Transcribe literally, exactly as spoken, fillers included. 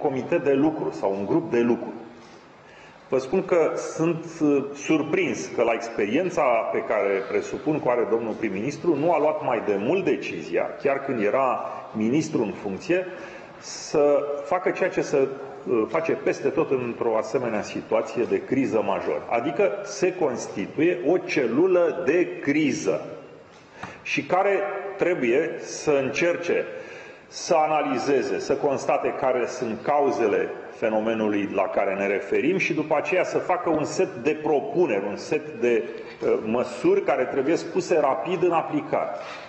comitet de lucru sau un grup de lucru. Vă spun că sunt surprins că la experiența pe care presupun că o are domnul prim-ministru nu a luat mai de mult decizia, chiar când era ministru în funcție, să facă ceea ce se face peste tot într-o asemenea situație de criză majoră. Adică se constituie o celulă de criză și care trebuie să încerce să analizeze, să constate care sunt cauzele fenomenului la care ne referim și după aceea să facă un set de propuneri, un set de uh, măsuri care trebuie puse rapid în aplicare.